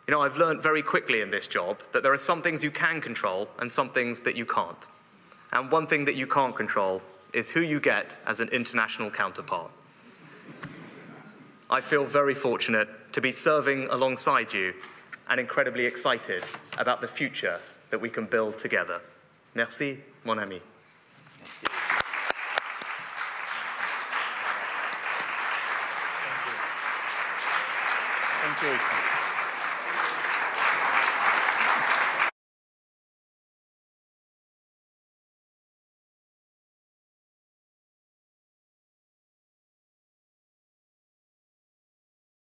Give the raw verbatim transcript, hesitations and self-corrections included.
You know, I've learned very quickly in this job that there are some things you can control and some things that you can't. And one thing that you can't control is who you get as an international counterpart. I feel very fortunate to be serving alongside you and incredibly excited about the future that we can build together. Merci, mon ami. Thank you. Thank you.